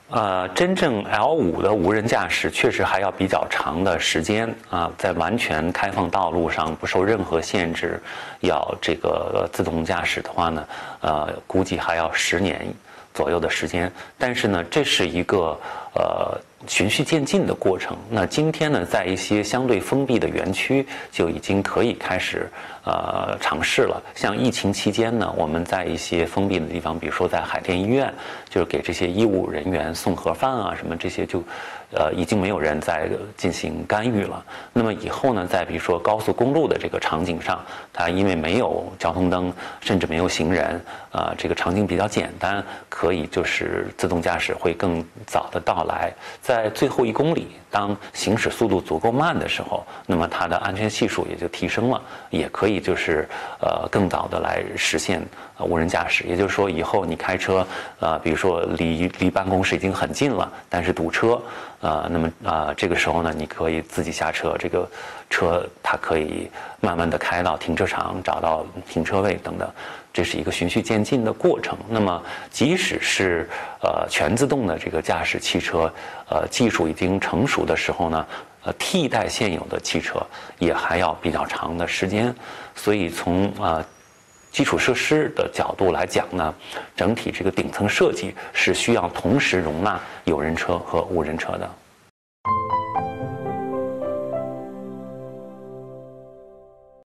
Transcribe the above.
真正 L5的无人驾驶确实还要比较长的时间啊，在完全开放道路上不受任何限制，要这个自动驾驶的话呢，估计还要10年左右的时间。但是呢，这是一个循序渐进的过程。那今天呢，在一些相对封闭的园区就已经可以开始尝试了。像疫情期间呢，我们在一些封闭的地方，比如说在海淀医院，就是给这些医务人员送盒饭啊什么这些就已经没有人在进行干预了。那么以后呢，在比如说高速公路的这个场景上，它因为没有交通灯，甚至没有行人，这个场景比较简单，可以就是自动驾驶会更早的到来。在最后1公里，当行驶速度足够慢的时候，那么它的安全系数也就提升了，也可以就是更早的来实现无人驾驶。也就是说，以后你开车比如说离办公室已经很近了，但是堵车，那么这个时候呢，你可以自己下车，这个车它可以慢慢的开到停车场，找到停车位等等。这是一个循序渐进的过程。那么，即使是全自动的这个驾驶汽车，技术已经成熟的时候呢，替代现有的汽车也还要比较长的时间。所以从基础设施的角度来讲呢，整体这个顶层设计是需要同时容纳有人车和无人车的。